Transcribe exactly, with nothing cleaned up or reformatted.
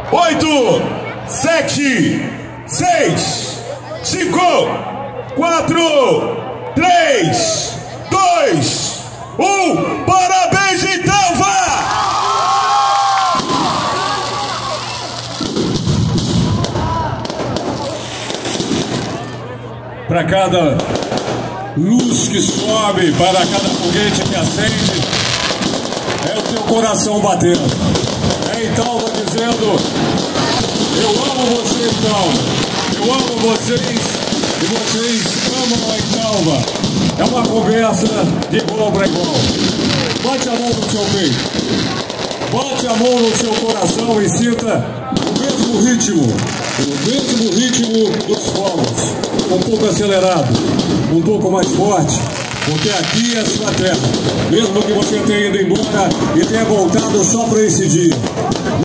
oito, sete, seis, cinco, quatro, três, dois, um. Parabéns, Italva! Para cada luz que sobe, para cada foguete que acende, é o teu coração batendo. É Italva dizendo: eu amo você, Italva. Eu amo vocês e vocês amam a Italva. É uma conversa de igual para igual. Bote a mão no seu peito. Bote a mão no seu coração e sinta o mesmo ritmo, o mesmo ritmo dos fogos. Um pouco acelerado, um pouco mais forte, porque aqui é a sua terra. Mesmo que você tenha ido embora e tenha voltado só para esse dia.